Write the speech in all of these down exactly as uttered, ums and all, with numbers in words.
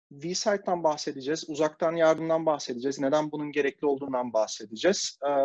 V-Sight'tan bahsedeceğiz, uzaktan yardımdan bahsedeceğiz, neden bunun gerekli olduğundan bahsedeceğiz. Eee,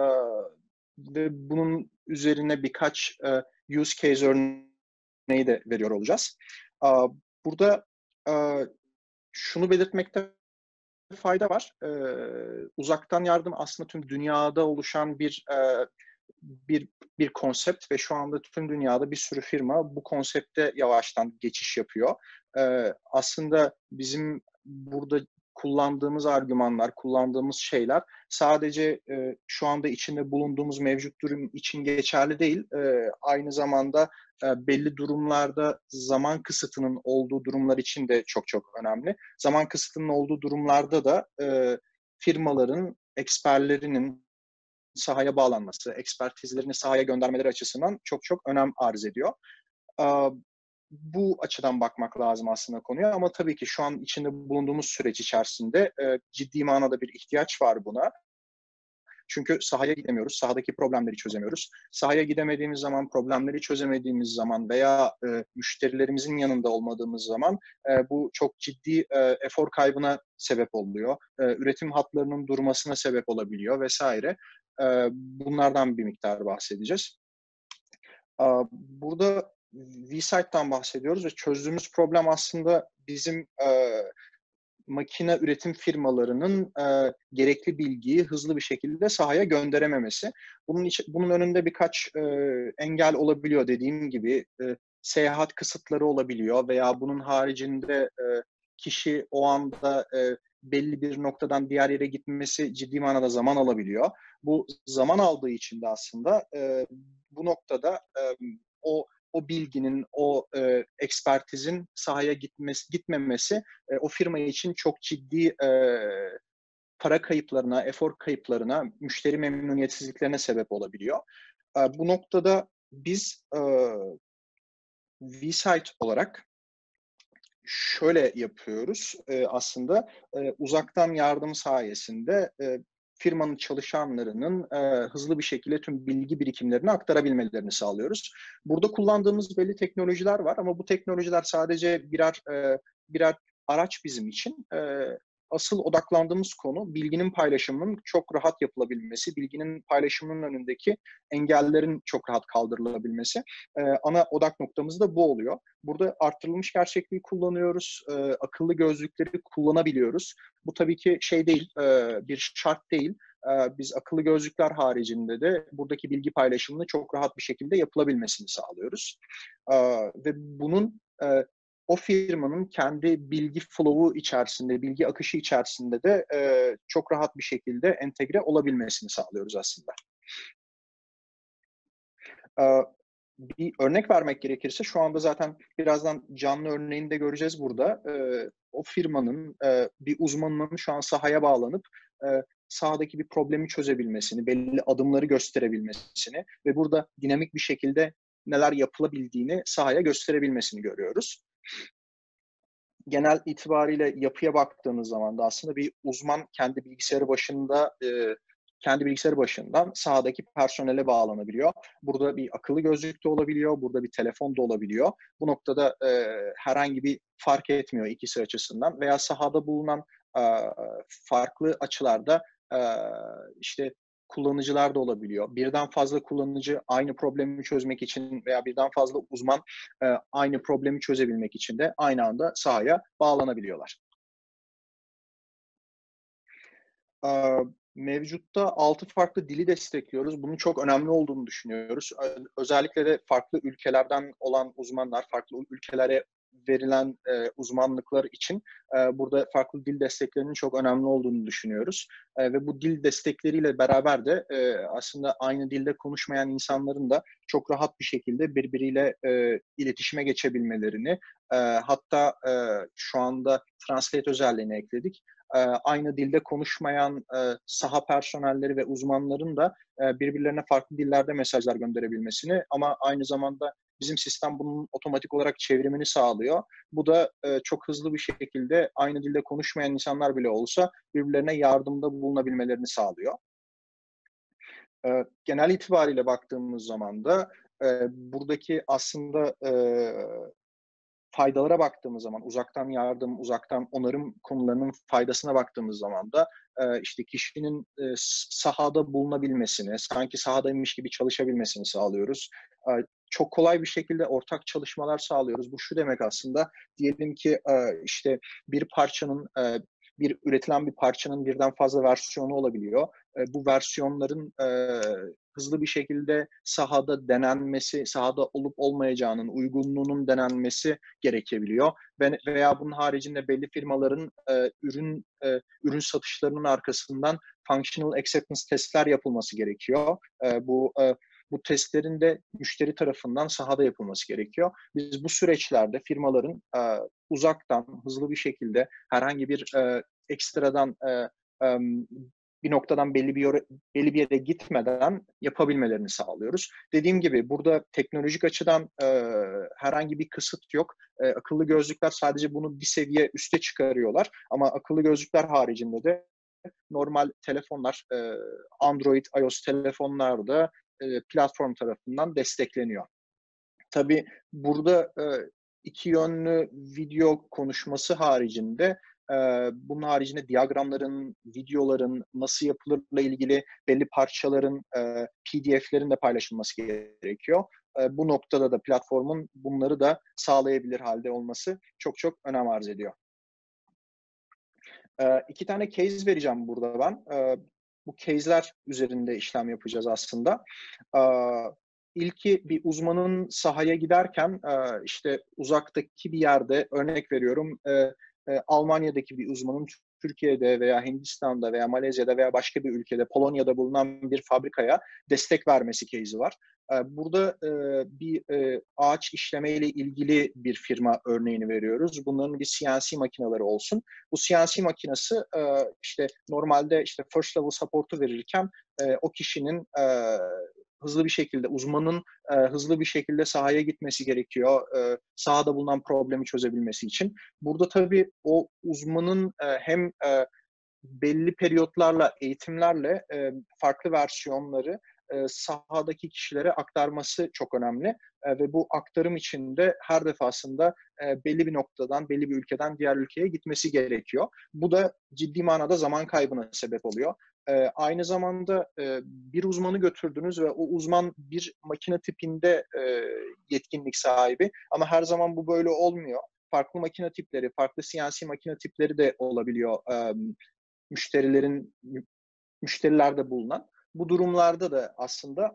ve bunun üzerine birkaç, eee, use case örneği de veriyor olacağız. Aaa, burada, eee, şunu belirtmekte fayda var. Eee, uzaktan yardım aslında tüm dünyada oluşan bir, eee, bir bir konsept ve şu anda tüm dünyada bir sürü firma bu konsepte yavaştan geçiş yapıyor. Eee, aslında bizim burada kullandığımız argümanlar, kullandığımız şeyler sadece, eee, şu anda içinde bulunduğumuz mevcut durum için geçerli değil. Eee, aynı zamanda, eee, belli durumlarda zaman kısıtının olduğu durumlar için de çok çok önemli. Zaman kısıtının olduğu durumlarda da, eee, firmaların, eksperlerinin sahaya bağlanması, ekspertizlerini sahaya göndermeleri açısından çok çok önem arz ediyor. Aaa, bu açıdan bakmak lazım aslında konuya ama tabii ki şu an içinde bulunduğumuz süreç içerisinde, eee, ciddi manada bir ihtiyaç var buna. Çünkü sahaya gidemiyoruz, sahadaki problemleri çözemiyoruz. Sahaya gidemediğimiz zaman, problemleri çözemediğimiz zaman veya, eee, müşterilerimizin yanında olmadığımız zaman, eee, bu çok ciddi, eee, efor kaybına sebep oluyor. Eee, üretim hatlarının durmasına sebep olabiliyor vesaire. Eee, bunlardan bir miktar bahsedeceğiz. Aaa, burada V-Sight'tan bahsediyoruz ve çözdüğümüz problem aslında bizim, eee, makine üretim firmalarının, eee, gerekli bilgiyi hızlı bir şekilde sahaya gönderememesi. Bunun için bunun önünde birkaç, eee, engel olabiliyor dediğim gibi. Eee, seyahat kısıtları olabiliyor veya bunun haricinde, eee, kişi o anda, eee, belli bir noktadan diğer yere gitmesi ciddi manada zaman alabiliyor. Bu zaman aldığı için de aslında, eee, bu noktada, emm, o o bilginin, o, eee, ekspertizin sahaya gitmesi gitmemesi, eee, o firma için çok ciddi, eee, para kayıplarına, efor kayıplarına, müşteri memnuniyetsizliklerine sebep olabiliyor. Eee, bu noktada biz, eee, V-Sight olarak şöyle yapıyoruz, eee, aslında, eee, uzaktan yardım sayesinde, eee, firmanın çalışanlarının, eee, hızlı bir şekilde tüm bilgi birikimlerini aktarabilmelerini sağlıyoruz. Burada kullandığımız belli teknolojiler var ama bu teknolojiler sadece birer, eee, birer araç bizim için. Eee, asıl odaklandığımız konu bilginin paylaşımının çok rahat yapılabilmesi, bilginin paylaşımının önündeki engellerin çok rahat kaldırılabilmesi. Eee, ana odak noktamız da bu oluyor. Burada arttırılmış gerçekliği kullanıyoruz, eee, akıllı gözlükleri kullanabiliyoruz. Bu tabii ki şey değil, eee, bir şart değil. Eee, biz akıllı gözlükler haricinde de buradaki bilgi paylaşımını çok rahat bir şekilde yapılabilmesini sağlıyoruz. Aaa, ve bunun, eee, o firmanın kendi bilgi flow'u içerisinde, bilgi akışı içerisinde de, eee, çok rahat bir şekilde entegre olabilmesini sağlıyoruz aslında. Eee, bir örnek vermek gerekirse şu anda zaten birazdan canlı örneğini de göreceğiz burada. Eee, o firmanın, eee, bir uzmanının şu an sahaya bağlanıp, eee, sahadaki bir problemi çözebilmesini, belli adımları gösterebilmesini ve burada dinamik bir şekilde neler yapılabildiğini sahaya gösterebilmesini görüyoruz. Genel itibariyle yapıya baktığımız zaman da aslında bir uzman kendi bilgisayarı başında, eee, kendi bilgisayarı başından sahadaki personele bağlanabiliyor. Burada bir akıllı gözlük de olabiliyor, burada bir telefon da olabiliyor. Bu noktada, eee, herhangi bir fark etmiyor ikisi açısından veya sahada bulunan, aaa, farklı açılarda, aaa, işte, kullanıcılar da olabiliyor. Birden fazla kullanıcı aynı problemi çözmek için veya birden fazla uzman Eee, aynı problemi çözebilmek için de aynı anda sahaya bağlanabiliyorlar. Aaa, mevcutta altı farklı dili destekliyoruz. Bunun çok önemli olduğunu düşünüyoruz. Ö özellikle de farklı ülkelerden olan uzmanlar, farklı ülkelere verilen, eee, uzmanlıklar için, eee, burada farklı dil desteklerinin çok önemli olduğunu düşünüyoruz. Eee, ve bu dil destekleriyle beraber de, eee, aslında aynı dilde konuşmayan insanların da çok rahat bir şekilde birbiriyle, eee, iletişime geçebilmelerini, eee, hatta, eee, şu anda Translate özelliğini ekledik. Eee, aynı dilde konuşmayan, eee, saha personelleri ve uzmanların da, eee, birbirlerine farklı dillerde mesajlar gönderebilmesini ama aynı zamanda bizim sistem bunun otomatik olarak çevrimini sağlıyor. Bu da, eee, çok hızlı bir şekilde aynı dilde konuşmayan insanlar bile olsa birbirlerine yardımda bulunabilmelerini sağlıyor. Eee, genel itibariyle baktığımız zaman da, eee, buradaki aslında, eee faydalara baktığımız zaman, uzaktan yardım, uzaktan onarım konularının faydasına baktığımız zaman da e, işte kişinin e, sahada bulunabilmesini, sanki sahadaymış gibi çalışabilmesini sağlıyoruz. E, çok kolay bir şekilde ortak çalışmalar sağlıyoruz. Bu şu demek aslında, diyelim ki e, işte bir parçanın, e, bir üretilen bir parçanın birden fazla versiyonu olabiliyor. E, bu versiyonların e, hızlı bir şekilde sahada denenmesi, sahada olup olmayacağının, uygunluğunun denenmesi gerekebiliyor. Ve, veya bunun haricinde belli firmaların e, ürün e, ürün satışlarının arkasından functional acceptance testler yapılması gerekiyor. E, bu e, bu testlerin de müşteri tarafından sahada yapılması gerekiyor. Biz bu süreçlerde firmaların e, uzaktan, hızlı bir şekilde herhangi bir e, ekstradan e, e, bir noktadan belli bir yere, belli bir yere gitmeden yapabilmelerini sağlıyoruz. Dediğim gibi burada teknolojik açıdan e, herhangi bir kısıt yok. E, akıllı gözlükler sadece bunu bir seviye üste çıkarıyorlar. Ama akıllı gözlükler haricinde de normal telefonlar, e, Android, iOS telefonlarda e, platform tarafından destekleniyor. Tabii burada e, iki yönlü video konuşması haricinde, e, bunun haricinde diyagramların, videoların nasıl yapılırla ilgili belli parçaların, e, P D F'lerin de paylaşılması gerekiyor. E, bu noktada da platformun bunları da sağlayabilir halde olması çok çok önem arz ediyor. E, iki tane case vereceğim burada ben. E, bu case'ler üzerinde işlem yapacağız aslında. E, İlki bir uzmanın sahaya giderken işte uzaktaki bir yerde, örnek veriyorum, Almanya'daki bir uzmanın Türkiye'de veya Hindistan'da veya Malezya'da veya başka bir ülkede, Polonya'da bulunan bir fabrikaya destek vermesi case'i var. Burada bir ağaç işlemeyle ilgili bir firma örneğini veriyoruz. Bunların bir C N C makineleri olsun. Bu C N C makinesi işte normalde işte first level support'u verirken o kişinin hızlı bir şekilde, uzmanın e, hızlı bir şekilde sahaya gitmesi gerekiyor. E, sahada bulunan problemi çözebilmesi için. Burada tabii o uzmanın e, hem e, belli periyotlarla, eğitimlerle e, farklı versiyonları e, sahadaki kişilere aktarması çok önemli. E, ve bu aktarım için de her defasında e, belli bir noktadan, belli bir ülkeden diğer ülkeye gitmesi gerekiyor. Bu da ciddi manada zaman kaybına sebep oluyor. E, aynı zamanda e, bir uzmanı götürdünüz ve o uzman bir makine tipinde e, yetkinlik sahibi, ama her zaman bu böyle olmuyor. Farklı makine tipleri, farklı C N C makine tipleri de olabiliyor e, müşterilerin müşterilerde bulunan. Bu durumlarda da aslında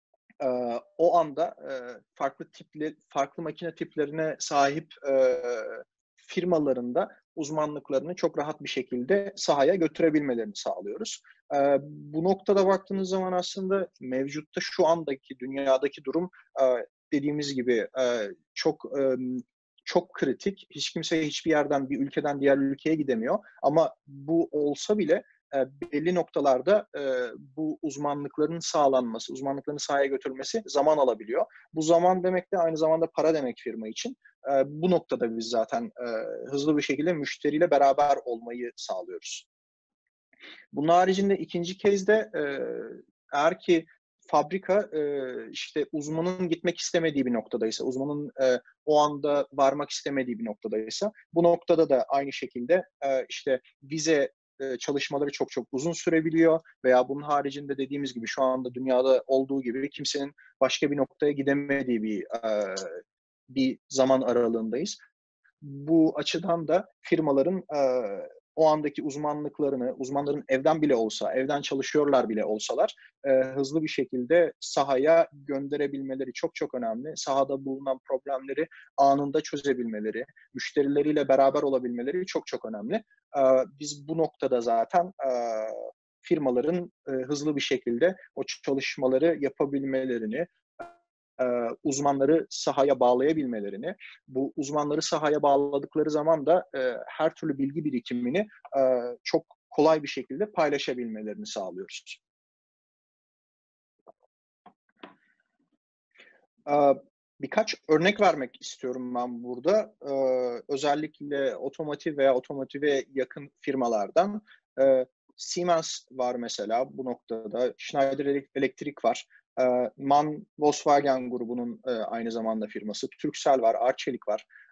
e, o anda e, farklı tipli farklı makine tiplerine sahip e, firmalarında uzmanlıklarını çok rahat bir şekilde sahaya götürebilmelerini sağlıyoruz. E, bu noktada baktığınız zaman aslında mevcutta şu andaki dünyadaki durum e, dediğimiz gibi e, çok e, çok kritik. Hiç kimse hiçbir yerden, bir ülkeden diğer ülkeye gidemiyor. Ama bu olsa bile e, belli noktalarda e, bu uzmanlıkların sağlanması, uzmanlıkların sahaya götürülmesi zaman alabiliyor. Bu zaman demek de aynı zamanda para demek firma için. E, bu noktada biz zaten e, hızlı bir şekilde müşteriyle beraber olmayı sağlıyoruz. Bunun haricinde ikinci case'de e, eğer ki fabrika e, işte uzmanın gitmek istemediği bir noktadaysa, uzmanın e, o anda varmak istemediği bir noktadaysa, bu noktada da aynı şekilde e, işte vize e, çalışmaları çok çok uzun sürebiliyor veya bunun haricinde dediğimiz gibi şu anda dünyada olduğu gibi kimsenin başka bir noktaya gidemediği bir e, bir zaman aralığındayız. Bu açıdan da firmaların e, o andaki uzmanlıklarını, uzmanların evden bile olsa, evden çalışıyorlar bile olsalar, e, hızlı bir şekilde sahaya gönderebilmeleri çok çok önemli. Sahada bulunan problemleri anında çözebilmeleri, müşterileriyle beraber olabilmeleri çok çok önemli. E, biz bu noktada zaten e, firmaların e, hızlı bir şekilde o çalışmaları yapabilmelerini, uzmanları sahaya bağlayabilmelerini, bu uzmanları sahaya bağladıkları zaman da e, her türlü bilgi birikimini e, çok kolay bir şekilde paylaşabilmelerini sağlıyoruz. E, birkaç örnek vermek istiyorum ben burada. E, özellikle otomotiv veya otomotive yakın firmalardan. E, Siemens var mesela bu noktada, Schneider Electric var. MAN Volkswagen grubunun aynı zamanda firması, Turkcell var, Arçelik var.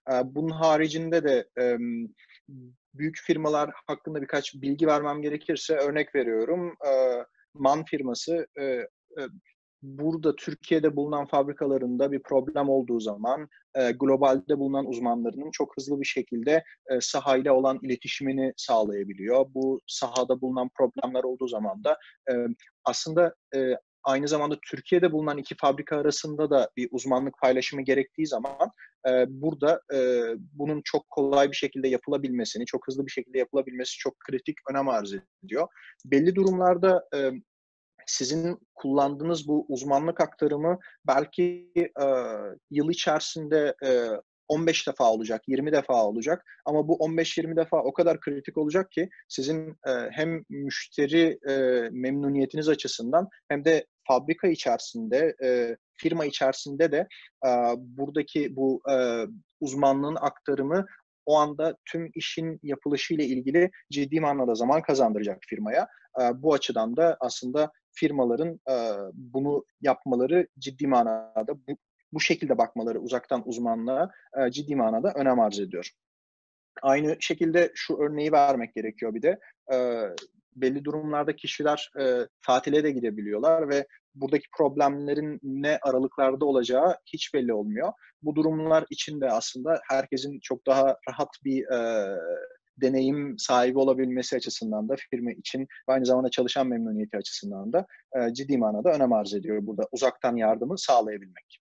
Eee, bunun haricinde de, emm, büyük firmalar hakkında birkaç bilgi vermem gerekirse örnek veriyorum. Eee, MAN firması, eee, eee, burada Türkiye'de bulunan fabrikalarında bir problem olduğu zaman, eee, globalde bulunan uzmanlarının çok hızlı bir şekilde, eee, sahayla olan iletişimini sağlayabiliyor. Bu sahada bulunan problemler olduğu zaman da, emm, aslında, eee, aynı zamanda Türkiye'de bulunan iki fabrika arasında da bir uzmanlık paylaşımı gerektiği zaman, eee, burada, eee, bunun çok kolay bir şekilde yapılabilmesini, çok hızlı bir şekilde yapılabilmesi çok kritik önem arz ediyor. Belli durumlarda, emm, sizin kullandığınız bu uzmanlık aktarımı belki, eee, yıl içerisinde, eee, on beş defa olacak, yirmi defa olacak ama bu on beş yirmi defa o kadar kritik olacak ki sizin, eee, hem müşteri, eee, memnuniyetiniz açısından hem de fabrika içerisinde, eee, firma içerisinde de, aaa, buradaki bu, eee, uzmanlığın aktarımı o anda tüm işin yapılışıyla ilgili ciddi manada zaman kazandıracak firmaya. Eee, bu açıdan da aslında firmaların, eee, bunu yapmaları ciddi manada bu bu şekilde bakmaları uzaktan uzmanlığa, eee, ciddi manada önem arz ediyor. Aynı şekilde şu örneği vermek gerekiyor bir de. Eee, belli durumlarda kişiler, eee, tatile de gidebiliyorlar ve buradaki problemlerin ne aralıklarda olacağı hiç belli olmuyor. Bu durumlar için de aslında herkesin çok daha rahat bir, eee, deneyim sahibi olabilmesi açısından da firma için ve aynı zamanda çalışan memnuniyeti açısından da, eee, ciddi manada önem arz ediyor burada uzaktan yardımı sağlayabilmek.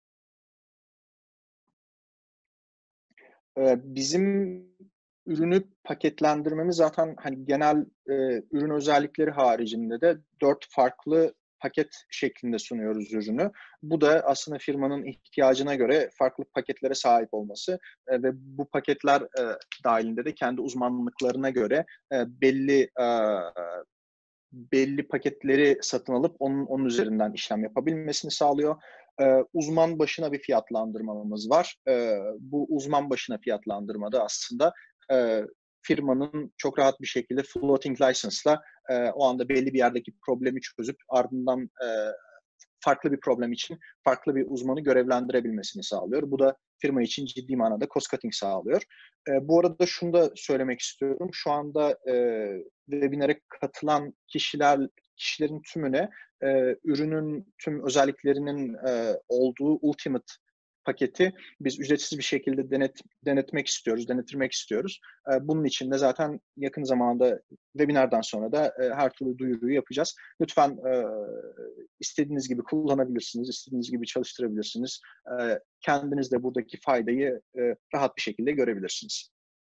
Eee, bizim ürünü paketlendirmemiz zaten, hani, genel, eee, ürün özellikleri haricinde de dört farklı paket şeklinde sunuyoruz ürünü. Bu da aslında firmanın ihtiyacına göre farklı paketlere sahip olması, eee, ve bu paketler, eee, dâhilinde de kendi uzmanlıklarına göre, eee, belli, aaa, belli paketleri satın alıp onun onun üzerinden işlem yapabilmesini sağlıyor. Eee, uzman başına bir fiyatlandırmamız var. Eee, bu uzman başına fiyatlandırmada aslında, eee, firmanın çok rahat bir şekilde floating license'la, eee, o anda belli bir yerdeki problemi çözüp ardından, eee, farklı bir problem için farklı bir uzmanı görevlendirebilmesini sağlıyor. Bu da firma için ciddi manada cost cutting sağlıyor. Eee, bu arada şunu da söylemek istiyorum. Şu anda, eee, webinar'a katılan kişiler kişilerin tümüne, eee, ürünün tüm özelliklerinin, eee, olduğu Ultimate paketi biz ücretsiz bir şekilde denet denetmek istiyoruz, denettirmek istiyoruz. Eee, bunun için de zaten yakın zamanda webinar'dan sonra da, eee, her türlü duyuruyu yapacağız. Lütfen, eee, istediğiniz gibi kullanabilirsiniz, istediğiniz gibi çalıştırabilirsiniz. Eee, kendiniz de buradaki faydayı, eee, rahat bir şekilde görebilirsiniz.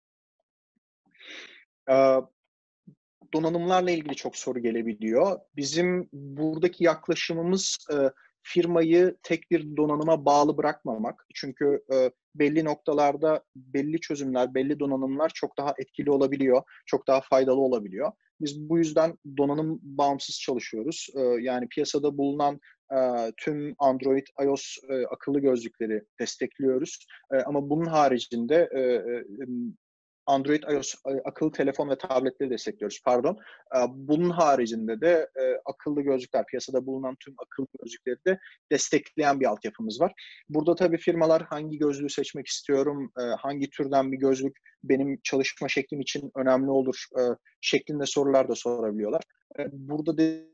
Eee, donanımlarla ilgili çok soru gelebiliyor. Bizim buradaki yaklaşımımız, eee, firmayı tek bir donanıma bağlı bırakmamak. Çünkü, eee, belli noktalarda belli çözümler, belli donanımlar çok daha etkili olabiliyor, çok daha faydalı olabiliyor. Biz bu yüzden donanım bağımsız çalışıyoruz. Eee, yani piyasada bulunan, eee, tüm Android, iOS, eee, akıllı gözlükleri destekliyoruz. Eee, ama bunun haricinde, eee, emm Android, iOS, eee, akıllı telefon ve tabletleri destekliyoruz, pardon. Eee, bunun haricinde de, eee, akıllı gözlükler, piyasada bulunan tüm akıllı gözlükleri de destekleyen bir altyapımız var. Burada tabii firmalar hangi gözlüğü seçmek istiyorum, eee, hangi türden bir gözlük benim çalışma şeklim için önemli olur, eee, şeklinde sorular da sorabiliyorlar. Eee, burada de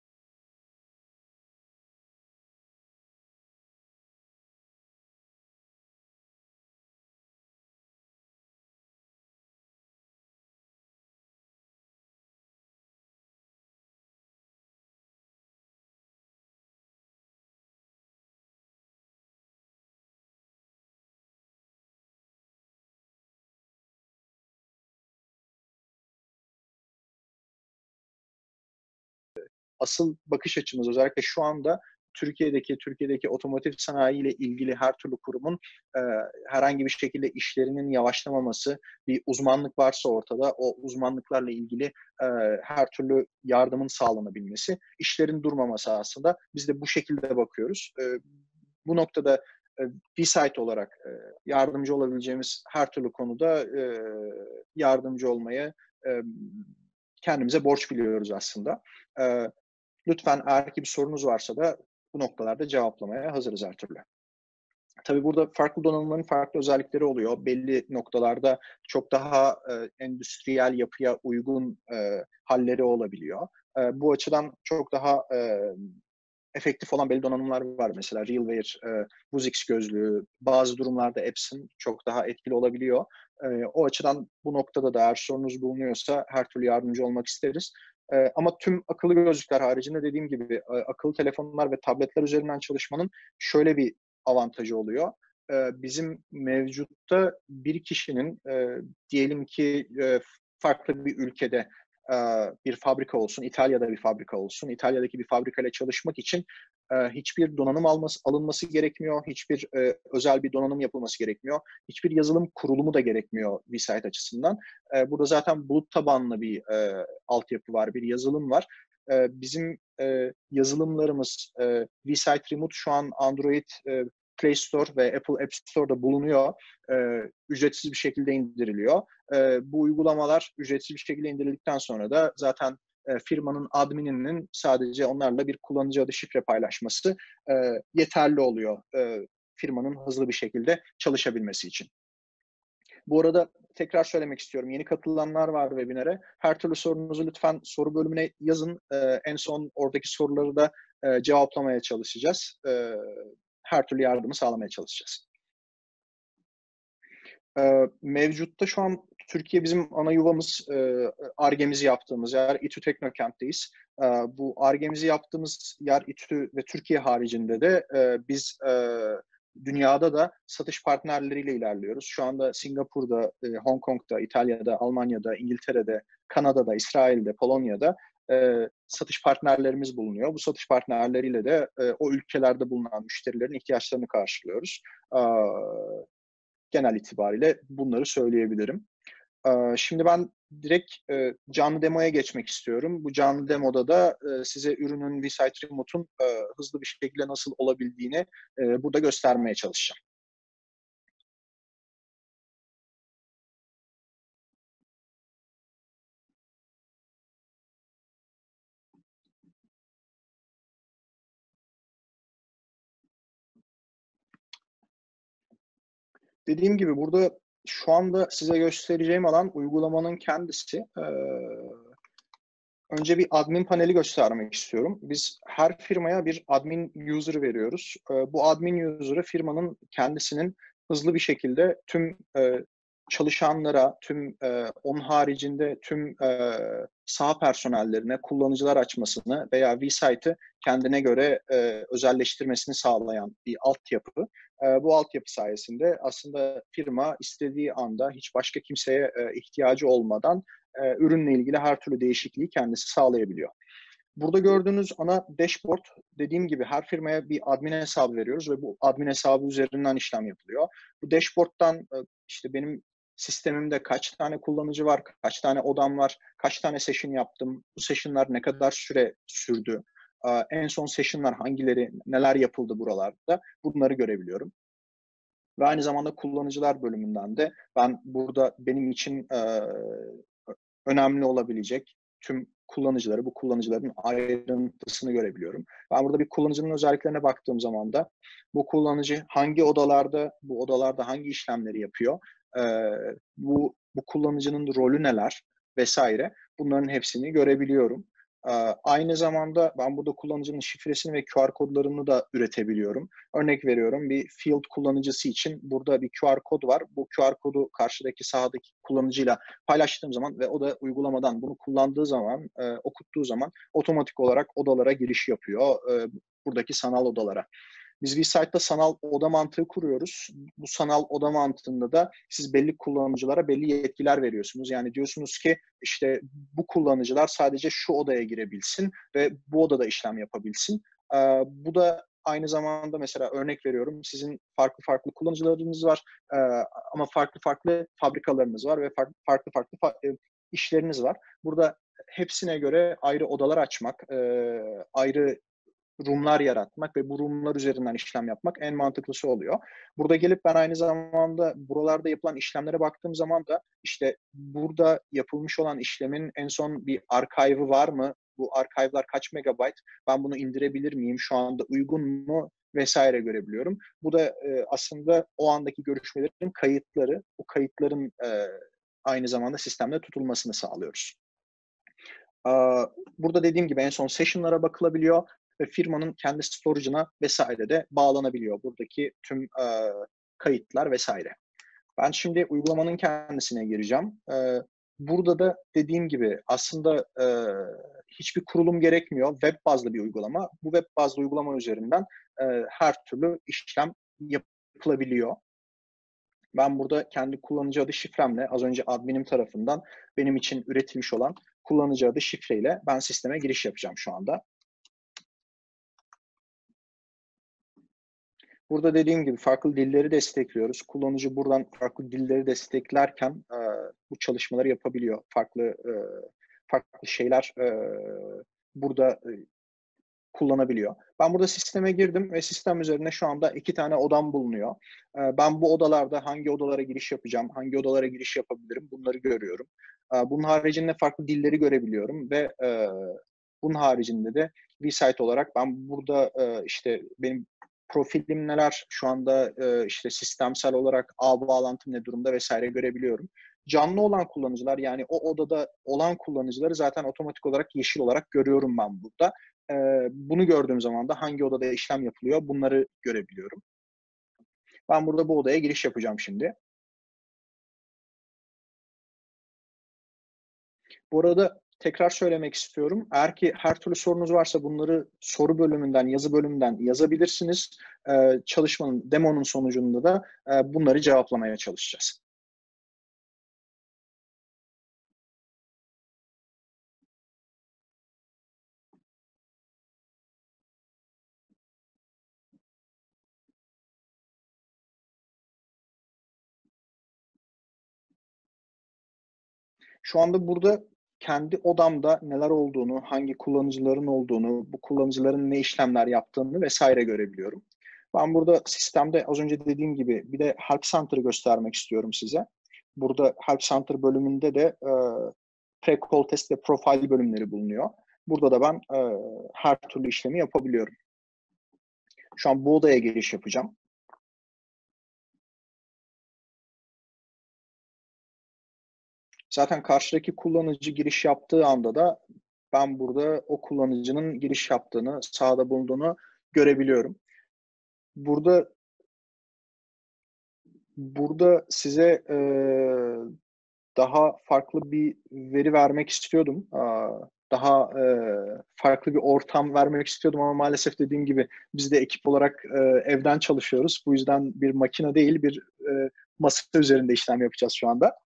asıl bakış açımız özellikle şu anda Türkiye'deki Türkiye'deki otomotiv sanayiyle ilgili her türlü kurumun, eee, herhangi bir şekilde işlerinin yavaşlamaması, bir uzmanlık varsa ortada o uzmanlıklarla ilgili, eee, her türlü yardımın sağlanabilmesi, işlerin durmaması aslında. Biz de bu şekilde bakıyoruz. Eee, bu noktada, eee, B-Site olarak, eee, yardımcı olabileceğimiz her türlü konuda, eee, yardımcı olmaya, emm, kendimize borç biliyoruz aslında. Eee Lütfen eğer ki bir sorunuz varsa da bu noktalarda cevaplamaya hazırız her türlü. Tabii burada farklı donanımların farklı özellikleri oluyor. Belli noktalarda çok daha e, endüstriyel yapıya uygun e, halleri olabiliyor. E, bu açıdan çok daha e, efektif olan belli donanımlar var. Mesela RealWear, e, Vuzix gözlüğü, bazı durumlarda Epson çok daha etkili olabiliyor. E, o açıdan bu noktada da eğer sorunuz bulunuyorsa her türlü yardımcı olmak isteriz. E, ama tüm akıllı gözlükler haricinde dediğim gibi e, akıllı telefonlar ve tabletler üzerinden çalışmanın şöyle bir avantajı oluyor. E, bizim mevcutta bir kişinin e, diyelim ki e, farklı bir ülkede e, bir fabrika olsun, İtalya'da bir fabrika olsun, İtalya'daki bir fabrikayla çalışmak için e, hiçbir donanım alması, alınması gerekmiyor, hiçbir e, özel bir donanım yapılması gerekmiyor, hiçbir yazılım kurulumu da gerekmiyor vSite açısından. E, burada zaten bulut tabanlı bir e, altyapı var, bir yazılım var. E, bizim e, yazılımlarımız e, vSite Remote şu an Android e, Play Store ve Apple App Store'da bulunuyor. E, ücretsiz bir şekilde indiriliyor. E, bu uygulamalar ücretsiz bir şekilde indirildikten sonra da zaten e, firmanın admininin sadece onlarla bir kullanıcı adı şifre paylaşması e, yeterli oluyor e, firmanın hızlı bir şekilde çalışabilmesi için. Bu arada tekrar söylemek istiyorum. Yeni katılanlar var webinare. Her türlü sorunuzu lütfen soru bölümüne yazın. E, en son oradaki soruları da e, cevaplamaya çalışacağız. E, her türlü yardımı sağlamaya çalışacağız. E, mevcutta şu an Türkiye bizim ana yuvamız, Ar-Ge'mizi yaptığımız yer İTÜ Teknokent'teyiz. E, bu Ar-Ge'mizi yaptığımız yer İTÜ ve Türkiye haricinde de e, biz e, dünyada da satış partnerleriyle ilerliyoruz. Şu anda Singapur'da, e, Hong Kong'da, İtalya'da, Almanya'da, İngiltere'de, Kanada'da, İsrail'de, Polonya'da e, satış partnerlerimiz bulunuyor. Bu satış partnerleriyle de e, o ülkelerde bulunan müşterilerin ihtiyaçlarını karşılıyoruz. E, genel itibariyle bunları söyleyebilirim. Şimdi ben direkt canlı demoya geçmek istiyorum. Bu canlı demoda da size ürünün vSite Remote'un hızlı bir şekilde nasıl olabildiğini burada göstermeye çalışacağım. Dediğim gibi burada şu anda size göstereceğim alan uygulamanın kendisi. Önce bir admin paneli göstermek istiyorum. Biz her firmaya bir admin user veriyoruz. Bu admin user'ı firmanın kendisinin hızlı bir şekilde tüm çalışanlara, tüm onun haricinde tüm saha personellerine, kullanıcılar açmasını veya vSite'ı kendine göre özelleştirmesini sağlayan bir altyapı. Bu altyapı sayesinde aslında firma istediği anda hiç başka kimseye ihtiyacı olmadan ürünle ilgili her türlü değişikliği kendisi sağlayabiliyor. Burada gördüğünüz ana dashboard, dediğim gibi her firmaya bir admin hesabı veriyoruz ve bu admin hesabı üzerinden işlem yapılıyor. Bu dashboard'tan işte benim sistemimde kaç tane kullanıcı var, kaç tane odam var, kaç tane session yaptım, bu session'lar ne kadar süre sürdü, en son session'lar hangileri, neler yapıldı buralarda, bunları görebiliyorum. Ve aynı zamanda kullanıcılar bölümünden de ben burada benim için e, önemli olabilecek tüm kullanıcıları, bu kullanıcıların ayrıntısını görebiliyorum. Ben burada bir kullanıcının özelliklerine baktığım zaman da bu kullanıcı hangi odalarda, bu odalarda hangi işlemleri yapıyor, e, bu, bu kullanıcının rolü neler vesaire, bunların hepsini görebiliyorum. Aynı zamanda ben burada kullanıcının şifresini ve Q R kodlarını da üretebiliyorum. Örnek veriyorum, bir field kullanıcısı için burada bir Q R kod var. Bu Q R kodu karşıdaki sahadaki kullanıcıyla paylaştığım zaman ve o da uygulamadan bunu kullandığı zaman, e, okuttuğu zaman otomatik olarak odalara giriş yapıyor. E, buradaki sanal odalara. Biz vSite'da sanal oda mantığı kuruyoruz. Bu sanal oda mantığında da siz belli kullanıcılara belli yetkiler veriyorsunuz. Yani diyorsunuz ki işte bu kullanıcılar sadece şu odaya girebilsin ve bu odada işlem yapabilsin. Ee, bu da aynı zamanda mesela örnek veriyorum, sizin farklı farklı kullanıcılarınız var ee, ama farklı farklı fabrikalarınız var ve farklı farklı, farklı fa- işleriniz var. Burada hepsine göre ayrı odalar açmak, e, ayrı room'lar yaratmak ve bu room'lar üzerinden işlem yapmak en mantıklısı oluyor. Burada gelip ben aynı zamanda buralarda yapılan işlemlere baktığım zaman da işte burada yapılmış olan işlemin en son bir archive'ı var mı? Bu archive'lar kaç megabayt? Ben bunu indirebilir miyim? Şu anda uygun mu? vesaire görebiliyorum. Bu da e, aslında o andaki görüşmelerin kayıtları, o kayıtların e, aynı zamanda sistemde tutulmasını sağlıyoruz. Burada dediğim gibi en son session'lara bakılabiliyor ve firmanın kendi storage'ına vesaire de bağlanabiliyor. Buradaki tüm e, kayıtlar vesaire. Ben şimdi uygulamanın kendisine gireceğim. E, burada da dediğim gibi aslında e, hiçbir kurulum gerekmiyor. Web bazlı bir uygulama. Bu web bazlı uygulama üzerinden e, her türlü işlem yapılabiliyor. Ben burada kendi kullanıcı adı şifremle, az önce adminim tarafından benim için üretilmiş olan kullanıcı adı şifreyle ben sisteme giriş yapacağım şu anda. Burada dediğim gibi farklı dilleri destekliyoruz. Kullanıcı buradan farklı dilleri desteklerken e, bu çalışmaları yapabiliyor. Farklı e, farklı şeyler e, burada e, kullanabiliyor. Ben burada sisteme girdim ve sistem üzerine şu anda iki tane odam bulunuyor. E, ben bu odalarda hangi odalara giriş yapacağım, hangi odalara giriş yapabilirim bunları görüyorum. E, bunun haricinde farklı dilleri görebiliyorum ve e, bunun haricinde de V-Site olarak ben burada e, işte benim profilim neler, şu anda e, işte sistemsel olarak ağ bağlantım ne durumda vesaire görebiliyorum. Canlı olan kullanıcılar, yani o odada olan kullanıcıları zaten otomatik olarak yeşil olarak görüyorum ben burada. E, bunu gördüğüm zaman da hangi odada işlem yapılıyor bunları görebiliyorum. Ben burada bu odaya giriş yapacağım şimdi. Bu arada tekrar söylemek istiyorum. Eğer ki her türlü sorunuz varsa bunları soru bölümünden, yazı bölümünden yazabilirsiniz. Ee, çalışmanın, demonun sonucunda da e, bunları cevaplamaya çalışacağız. Şu anda burada kendi odamda neler olduğunu, hangi kullanıcıların olduğunu, bu kullanıcıların ne işlemler yaptığını vesaire görebiliyorum. Ben burada sistemde az önce dediğim gibi bir de Help Center'ı göstermek istiyorum size. Burada Help Center bölümünde de e, pre-call test ve profile bölümleri bulunuyor. Burada da ben e, her türlü işlemi yapabiliyorum. Şu an bu odaya giriş yapacağım. Zaten karşıdaki kullanıcı giriş yaptığı anda da ben burada o kullanıcının giriş yaptığını, sahada bulunduğunu görebiliyorum. Burada burada size e, daha farklı bir veri vermek istiyordum. Daha e, farklı bir ortam vermek istiyordum ama maalesef dediğim gibi biz de ekip olarak e, evden çalışıyoruz. Bu yüzden bir makine değil, bir e, masa üzerinde işlem yapacağız şu anda.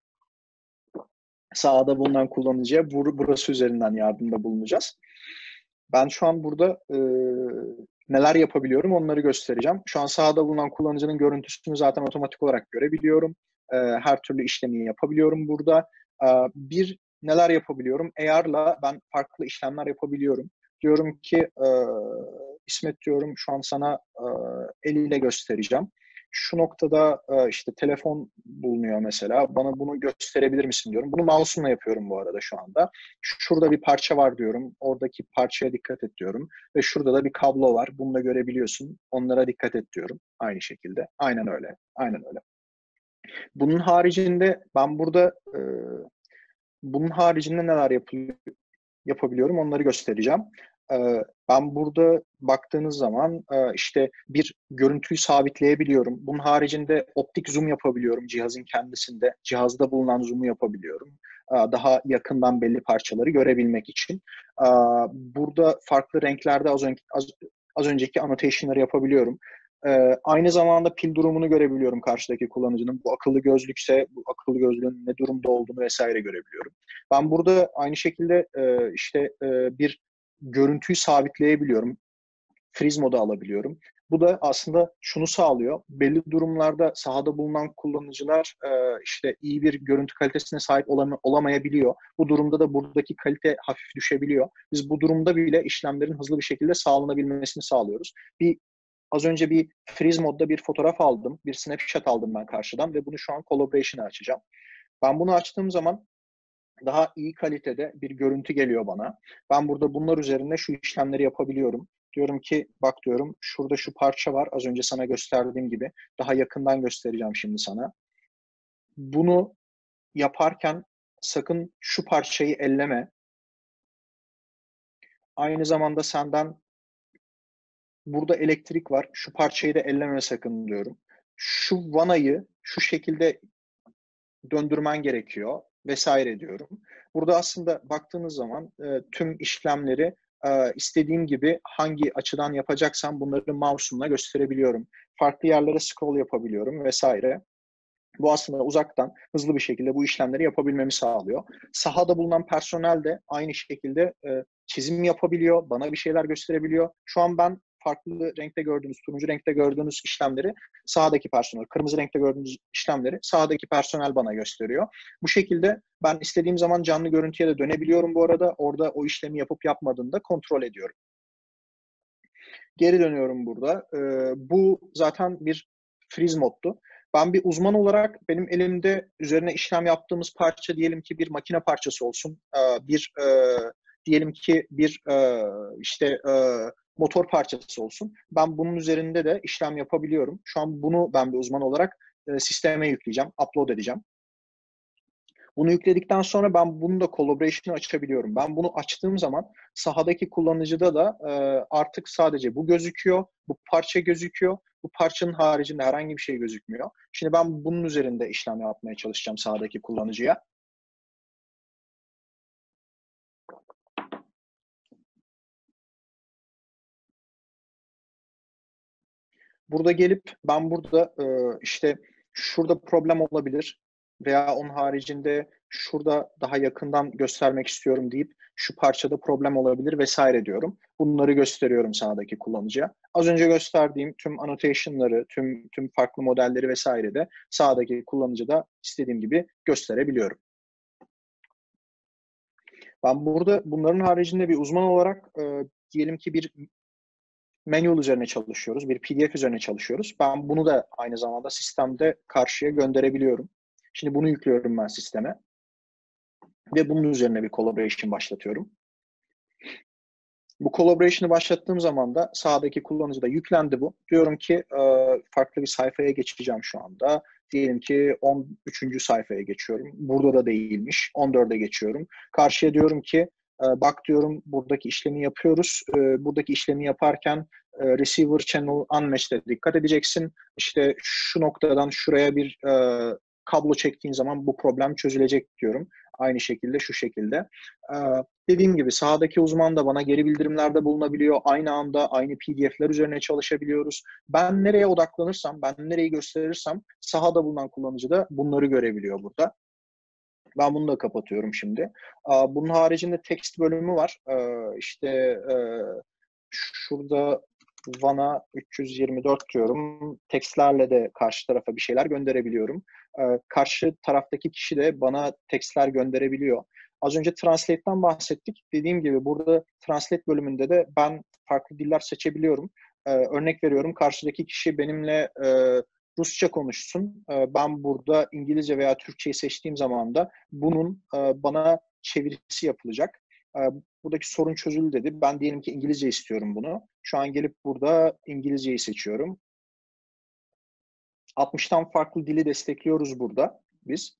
Sahada bulunan kullanıcıya bur- burası üzerinden yardımda bulunacağız. Ben şu an burada e, neler yapabiliyorum onları göstereceğim. Şu an sahada bulunan kullanıcının görüntüsünü zaten otomatik olarak görebiliyorum. E, her türlü işlemi yapabiliyorum burada. E, bir neler yapabiliyorum? A R'la ben farklı işlemler yapabiliyorum. Diyorum ki e, İsmet diyorum şu an sana e, eliyle göstereceğim. Şu noktada e, işte telefon bulunuyor mesela. Bana bunu gösterebilir misin diyorum. Bunu mouse'umla yapıyorum bu arada şu anda. Şurada bir parça var diyorum. Oradaki parçaya dikkat et diyorum. Ve şurada da bir kablo var. Bunu da görebiliyorsun. Onlara dikkat et diyorum. Aynı şekilde. Aynen öyle. Aynen öyle. Bunun haricinde ben burada e, bunun haricinde neler yapılıyor, yapabiliyorum onları göstereceğim. Ee, ben burada baktığınız zaman e, işte bir görüntüyü sabitleyebiliyorum. Bunun haricinde optik zoom yapabiliyorum cihazın kendisinde. Cihazda bulunan zoom'u yapabiliyorum. Ee, daha yakından belli parçaları görebilmek için. Ee, burada farklı renklerde az, önce, az, az önceki annotation'ları yapabiliyorum. Ee, aynı zamanda pil durumunu görebiliyorum karşıdaki kullanıcının. Bu akıllı gözlükse bu akıllı gözlüğün ne durumda olduğunu vesaire görebiliyorum. Ben burada aynı şekilde e, işte e, bir görüntüyü sabitleyebiliyorum. Freeze modu alabiliyorum. Bu da aslında şunu sağlıyor. Belli durumlarda sahada bulunan kullanıcılar e, işte iyi bir görüntü kalitesine sahip olama, olamayabiliyor. Bu durumda da buradaki kalite hafif düşebiliyor. Biz bu durumda bile işlemlerin hızlı bir şekilde sağlanabilmesini sağlıyoruz. Bir Az önce bir freeze modda bir fotoğraf aldım. Bir snapshot aldım ben karşıdan ve bunu şu an collaboration'a açacağım. Ben bunu açtığım zaman daha iyi kalitede bir görüntü geliyor bana. Ben burada bunlar üzerinde şu işlemleri yapabiliyorum. Diyorum ki bak diyorum şurada şu parça var. Az önce sana gösterdiğim gibi. Daha yakından göstereceğim şimdi sana. Bunu yaparken sakın şu parçayı elleme. Aynı zamanda senden burada elektrik var. Şu parçayı da elleme sakın diyorum. Şu vanayı şu şekilde döndürmen gerekiyor vesaire diyorum. Burada aslında baktığınız zaman e, tüm işlemleri e, istediğim gibi hangi açıdan yapacaksam bunları mouse'umla gösterebiliyorum. Farklı yerlere scroll yapabiliyorum vesaire. Bu aslında uzaktan hızlı bir şekilde bu işlemleri yapabilmemi sağlıyor. Sahada bulunan personel de aynı şekilde e, çizim yapabiliyor, bana bir şeyler gösterebiliyor. Şu an ben farklı renkte gördüğünüz, turuncu renkte gördüğünüz işlemleri sahadaki personel, kırmızı renkte gördüğünüz işlemleri sahadaki personel bana gösteriyor. Bu şekilde ben istediğim zaman canlı görüntüye de dönebiliyorum bu arada. Orada o işlemi yapıp yapmadığını da kontrol ediyorum. Geri dönüyorum burada. E, bu zaten bir freeze moddu. Ben bir uzman olarak benim elimde üzerine işlem yaptığımız parça diyelim ki bir makine parçası olsun. E, bir e, diyelim ki bir e, işte e, motor parçası olsun. Ben bunun üzerinde de işlem yapabiliyorum. Şu an bunu ben bir uzman olarak e, sisteme yükleyeceğim, upload edeceğim. Bunu yükledikten sonra ben bunu da collaboration'ı açabiliyorum. Ben bunu açtığım zaman sahadaki kullanıcıda da e, artık sadece bu gözüküyor, bu parça gözüküyor. Bu parçanın haricinde herhangi bir şey gözükmüyor. Şimdi ben bunun üzerinde işlem yapmaya çalışacağım sahadaki kullanıcıya. Burada gelip ben burada e, işte şurada problem olabilir veya onun haricinde şurada daha yakından göstermek istiyorum deyip şu parçada problem olabilir vesaire diyorum. Bunları gösteriyorum sahadaki kullanıcıya. Az önce gösterdiğim tüm annotation'ları, tüm tüm farklı modelleri vesaire de sahadaki kullanıcıda istediğim gibi gösterebiliyorum. Ben burada bunların haricinde bir uzman olarak e, diyelim ki bir manual üzerine çalışıyoruz, bir P D F üzerine çalışıyoruz. Ben bunu da aynı zamanda sistemde karşıya gönderebiliyorum. Şimdi bunu yüklüyorum ben sisteme ve bunun üzerine bir collaboration başlatıyorum. Bu collaboration'ı başlattığım zaman da sağdaki kullanıcıda yüklendi bu. Diyorum ki farklı bir sayfaya geçeceğim şu anda. Diyelim ki on üçüncü sayfaya geçiyorum. Burada da değilmiş. on dörde geçiyorum. Karşıya diyorum ki bak diyorum buradaki işlemi yapıyoruz. Buradaki işlemi yaparken receiver channel unmatch'te dikkat edeceksin. İşte şu noktadan şuraya bir kablo çektiğin zaman bu problem çözülecek diyorum. Aynı şekilde şu şekilde. Dediğim gibi sahadaki uzman da bana geri bildirimlerde bulunabiliyor. Aynı anda aynı P D F'ler üzerine çalışabiliyoruz. Ben nereye odaklanırsam, ben nereyi gösterirsem sahada bulunan kullanıcı da bunları görebiliyor burada. Ben bunu da kapatıyorum şimdi. Bunun haricinde text bölümü var. İşte şurada Vana üç yüz yirmi dört diyorum. Tekstlerle de karşı tarafa bir şeyler gönderebiliyorum. Karşı taraftaki kişi de bana tekstler gönderebiliyor. Az önce Translate'ten bahsettik. Dediğim gibi burada Translate bölümünde de ben farklı diller seçebiliyorum. Örnek veriyorum, karşıdaki kişi benimle Rusça konuşsun. Ben burada İngilizce veya Türkçeyi seçtiğim zaman da bunun bana çevirisi yapılacak. Buradaki sorun çözüldü dedi. Ben diyelim ki İngilizce istiyorum bunu. Şu an gelip burada İngilizceyi seçiyorum. altmıştan farklı dili destekliyoruz burada biz.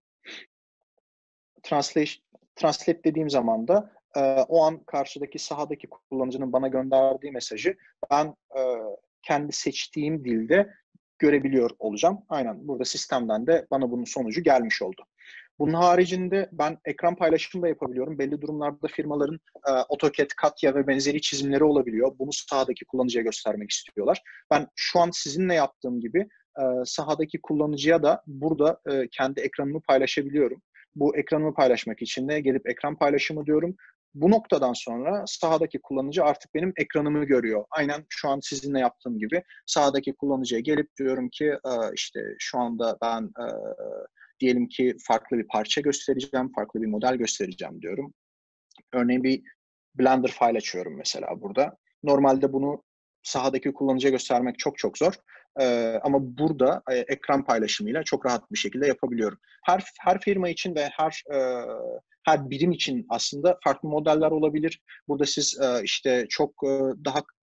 Translate, translate dediğim zaman da e, o an karşıdaki sahadaki kullanıcının bana gönderdiği mesajı ben e, kendi seçtiğim dilde görebiliyor olacağım. Aynen burada sistemden de bana bunun sonucu gelmiş oldu. Bunun haricinde ben ekran paylaşımı da yapabiliyorum. Belli durumlarda firmaların e, AutoCAD, Katya ve benzeri çizimleri olabiliyor. Bunu sahadaki kullanıcıya göstermek istiyorlar. Ben şu an sizinle yaptığım gibi e, sahadaki kullanıcıya da burada e, kendi ekranımı paylaşabiliyorum. Bu ekranımı paylaşmak için de gelip ekran paylaşımı diyorum. Bu noktadan sonra sahadaki kullanıcı artık benim ekranımı görüyor. Aynen şu an sizinle yaptığım gibi sahadaki kullanıcıya gelip diyorum ki işte şu anda ben diyelim ki farklı bir parça göstereceğim, farklı bir model göstereceğim diyorum. Örneğin bir Blender file açıyorum mesela burada. Normalde bunu sahadaki kullanıcıya göstermek çok çok zor. Ee, ama burada e, ekran paylaşımıyla çok rahat bir şekilde yapabiliyorum. Her her firma için ve her e, her birim için aslında farklı modeller olabilir. Burada siz e, işte çok e, daha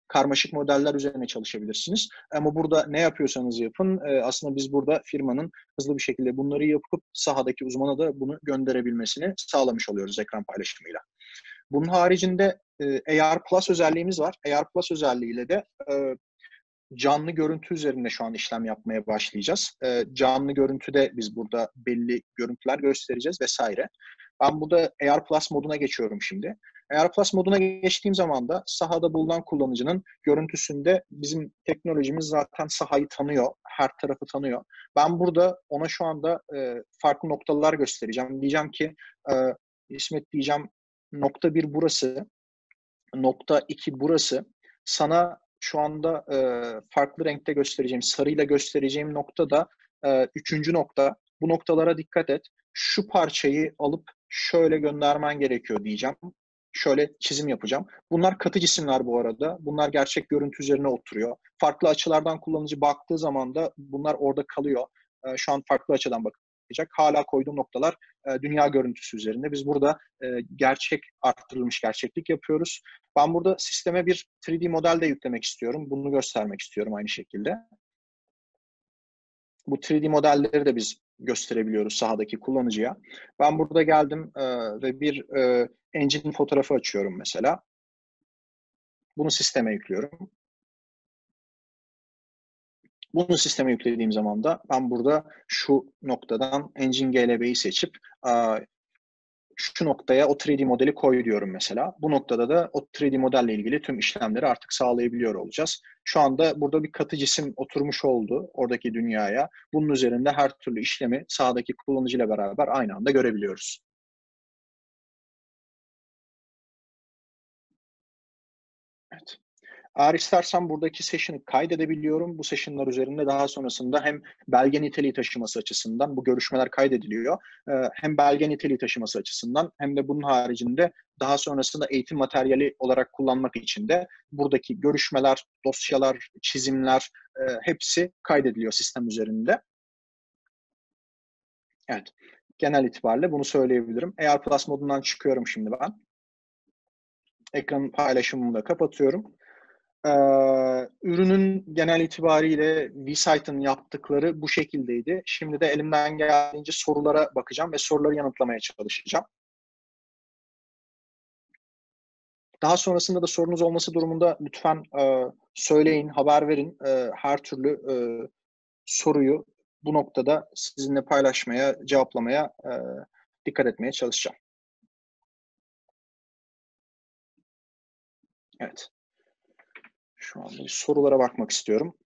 karmaşık modeller üzerine çalışabilirsiniz. Ama burada ne yapıyorsanız yapın, e, aslında biz burada firmanın hızlı bir şekilde bunları yapıp sahadaki uzmana da bunu gönderebilmesini sağlamış oluyoruz ekran paylaşımıyla. Bunun haricinde e, A R Plus özelliğimiz var. A R Plus özelliğiyle de e, canlı görüntü üzerinde şu an işlem yapmaya başlayacağız. E, canlı görüntüde biz burada belli görüntüler göstereceğiz vesaire. Ben burada A R Plus moduna geçiyorum şimdi. A R Plus moduna geçtiğim zaman da sahada bulunan kullanıcının görüntüsünde bizim teknolojimiz zaten sahayı tanıyor, her tarafı tanıyor. Ben burada ona şu anda e, farklı noktalar göstereceğim. Diyeceğim ki e, İsmet diyeceğim nokta bir burası, nokta iki burası. Sana şu anda e, farklı renkte göstereceğim, sarıyla göstereceğim nokta da e, üçüncü nokta. Bu noktalara dikkat et. Şu parçayı alıp şöyle göndermen gerekiyor diyeceğim. Şöyle çizim yapacağım. Bunlar katı cisimler bu arada. Bunlar gerçek görüntü üzerine oturuyor. Farklı açılardan kullanıcı baktığı zaman da bunlar orada kalıyor. E, şu an farklı açıdan bakacak. Hala koyduğum noktalar e, dünya görüntüsü üzerinde. Biz burada e, gerçek arttırılmış gerçeklik yapıyoruz. Ben burada sisteme bir üç D model de yüklemek istiyorum. Bunu göstermek istiyorum aynı şekilde. Bu üç D modelleri de biz gösterebiliyoruz sahadaki kullanıcıya. Ben burada geldim e, ve bir e, engine fotoğrafı açıyorum mesela. Bunu sisteme yüklüyorum. Bunu sisteme yüklediğim zaman da ben burada şu noktadan Engine G L B'yi seçip e, şu noktaya o üç D modeli koy diyorum mesela. Bu noktada da o üç D modelle ilgili tüm işlemleri artık sağlayabiliyor olacağız. Şu anda burada bir katı cisim oturmuş oldu oradaki dünyaya. Bunun üzerinde her türlü işlemi sahadaki kullanıcıyla beraber aynı anda görebiliyoruz. Evet. Eğer istersen buradaki session'ı kaydedebiliyorum. Bu session'lar üzerinde daha sonrasında hem belge niteliği taşıması açısından bu görüşmeler kaydediliyor. Hem belge niteliği taşıması açısından hem de bunun haricinde daha sonrasında eğitim materyali olarak kullanmak için de buradaki görüşmeler, dosyalar, çizimler hepsi kaydediliyor sistem üzerinde. Evet. Genel itibariyle bunu söyleyebilirim. A R Plus modundan çıkıyorum şimdi ben. Ekran paylaşımımı da kapatıyorum. Ee, ürünün genel itibariyle V-Site'ın yaptıkları bu şekildeydi. Şimdi de elimden geldiğince sorulara bakacağım ve soruları yanıtlamaya çalışacağım. Daha sonrasında da sorunuz olması durumunda lütfen e, söyleyin, haber verin. E, her türlü e, soruyu bu noktada sizinle paylaşmaya, cevaplamaya e, dikkat etmeye çalışacağım. Evet. Şu anda bir sorulara bakmak istiyorum.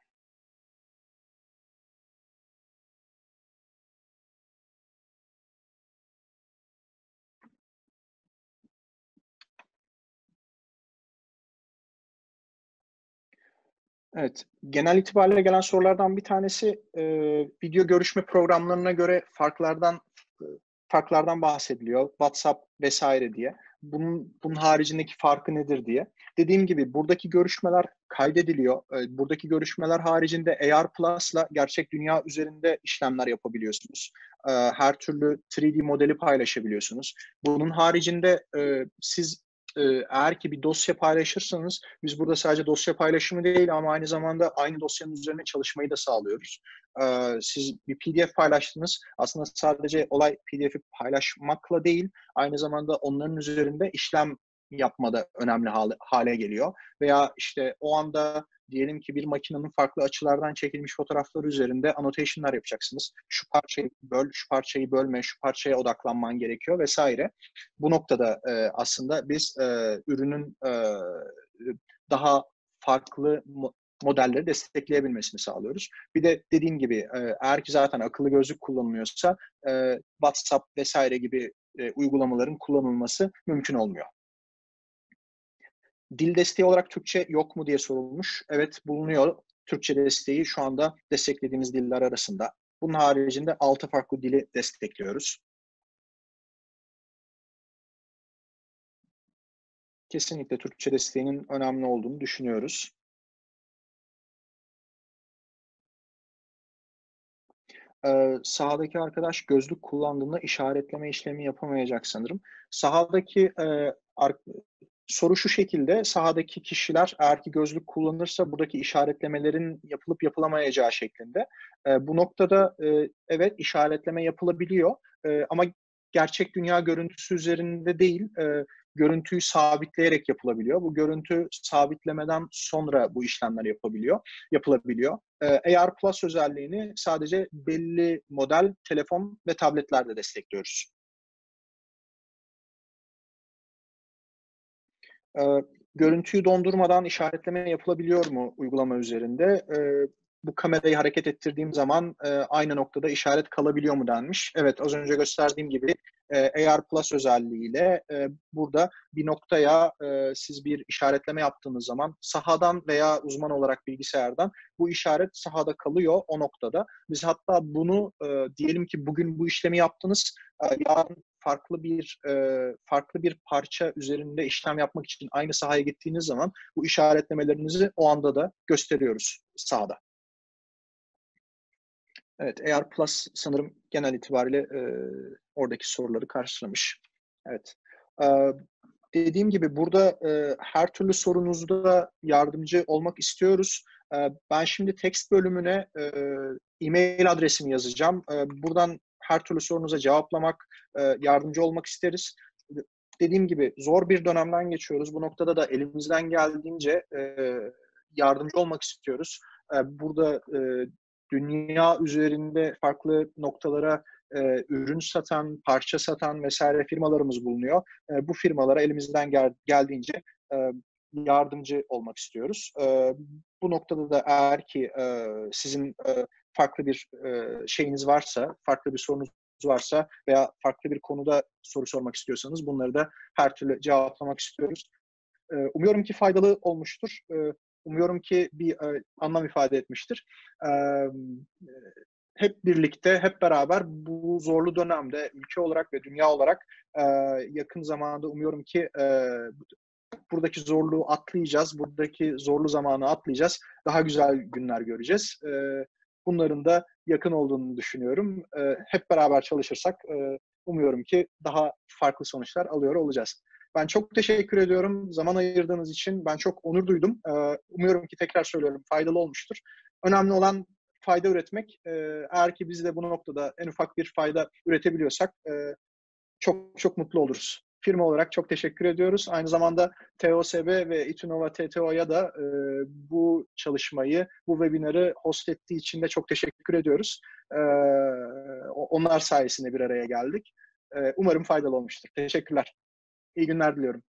Evet, genel itibariyle gelen sorulardan bir tanesi e, video görüşme programlarına göre farklardan farklardan bahsediliyor. WhatsApp vesaire diye. Bunun, bunun haricindeki farkı nedir diye. Dediğim gibi buradaki görüşmeler kaydediliyor. E, buradaki görüşmeler haricinde A R Plus'la gerçek dünya üzerinde işlemler yapabiliyorsunuz. E, her türlü üç D modeli paylaşabiliyorsunuz. Bunun haricinde e, siz eğer ki bir dosya paylaşırsanız biz burada sadece dosya paylaşımı değil ama aynı zamanda aynı dosyanın üzerine çalışmayı da sağlıyoruz. Siz bir P D F paylaştınız. Aslında sadece olay P D F'i paylaşmakla değil, aynı zamanda onların üzerinde işlem yapmada önemli hale geliyor. Veya işte o anda diyelim ki bir makinenin farklı açılardan çekilmiş fotoğrafları üzerinde annotation'lar yapacaksınız. Şu parçayı böl, şu parçayı bölme, şu parçaya odaklanman gerekiyor vesaire. Bu noktada e, aslında biz e, ürünün e, daha farklı mo- modelleri destekleyebilmesini sağlıyoruz. Bir de dediğim gibi e, eğer ki zaten akıllı gözlük kullanılıyorsa e, WhatsApp vesaire gibi e, uygulamaların kullanılması mümkün olmuyor. Dil desteği olarak Türkçe yok mu diye sorulmuş. Evet, bulunuyor. Türkçe desteği şu anda desteklediğimiz diller arasında. Bunun haricinde altı farklı dili destekliyoruz. Kesinlikle Türkçe desteğinin önemli olduğunu düşünüyoruz. Ee, sahadaki arkadaş gözlük kullandığında işaretleme işlemi yapamayacak sanırım. Sahadaki e, ar- soru şu şekilde, sahadaki kişiler eğer ki gözlük kullanırsa buradaki işaretlemelerin yapılıp yapılamayacağı şeklinde. Eee, bu noktada, eee, evet, işaretleme yapılabiliyor, eee, ama gerçek dünya görüntüsü üzerinde değil, eee, görüntüyü sabitleyerek yapılabiliyor. Bu görüntü sabitlemeden sonra bu işlemler yapabiliyor yapılabiliyor. Eee, A R Plus özelliğini sadece belli model telefon ve tabletlerde destekliyoruz. Eee, görüntüyü dondurmadan işaretleme yapılabiliyor mu uygulama üzerinde? Eee, bu kamerayı hareket ettirdiğim zaman, eee, aynı noktada işaret kalabiliyor mu denmiş. Evet, az önce gösterdiğim gibi, eee, A R Plus özelliğiyle, eee, burada bir noktaya, eee, siz bir işaretleme yaptığınız zaman sahadan veya uzman olarak bilgisayardan bu işaret sahada kalıyor o noktada. Biz hatta bunu, eee, diyelim ki bugün bu işlemi yaptınız, eee, yarın farklı bir, eee, farklı bir parça üzerinde işlem yapmak için aynı sahaya gittiğiniz zaman bu işaretlemelerinizi o anda da gösteriyoruz sahada. Evet, A R Plus sanırım genel itibariyle, eee, oradaki soruları karşılamış. Evet. Eee, dediğim gibi burada, eee, her türlü sorunuzda yardımcı olmak istiyoruz. Eee, ben şimdi text bölümüne, eee, e-mail adresimi yazacağım. Eee, buradan her türlü sorunuza cevaplamak, eee, yardımcı olmak isteriz. D dediğim gibi zor bir dönemden geçiyoruz. Bu noktada da elimizden geldiğince, eee, yardımcı olmak istiyoruz. Eee, burada, eee, dünya üzerinde farklı noktalara, eee, ürün satan, parça satan vesaire firmalarımız bulunuyor. Eee, bu firmalara elimizden gel geldiğince, eee, yardımcı olmak istiyoruz. Eee, bu noktada da eğer ki, eee, sizin, eee, farklı bir, eee, şeyiniz varsa, farklı bir sorunuz varsa veya farklı bir konuda soru sormak istiyorsanız bunları da her türlü cevaplamak istiyoruz. Eee, umuyorum ki faydalı olmuştur. Eee, umuyorum ki bir, eee, anlam ifade etmiştir. Emm, eee, hep birlikte, hep beraber bu zorlu dönemde ülke olarak ve dünya olarak, eee, yakın zamanda umuyorum ki, eee, buradaki zorluğu atlayacağız, buradaki zorlu zamanı atlayacağız, daha güzel günler göreceğiz. Eee, bunların da yakın olduğunu düşünüyorum. Eee, hep beraber çalışırsak, eee, umuyorum ki daha farklı sonuçlar alıyor olacağız. Ben çok teşekkür ediyorum zaman ayırdığınız için. Ben çok onur duydum. Eee, umuyorum ki tekrar söylüyorum, faydalı olmuştur. Önemli olan fayda üretmek. Eee, eğer ki biz de bu noktada en ufak bir fayda üretebiliyorsak, eee, çok çok mutlu oluruz. Firma olarak çok teşekkür ediyoruz. Aynı zamanda T O S B ve İTÜNOVA T T O'ya da, eee, bu çalışmayı, bu webinar'ı host ettiği için de çok teşekkür ediyoruz. Eee, onlar sayesinde bir araya geldik. Eee, umarım faydalı olmuştur. Teşekkürler. İyi günler diliyorum.